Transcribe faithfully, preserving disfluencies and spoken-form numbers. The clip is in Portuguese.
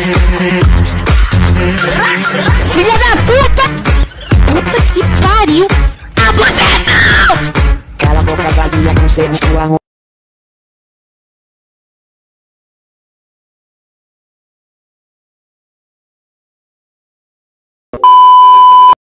Filha da puta! Puta que pariu! A buceta! Cala a boca, vadia, com seu cu arrombado.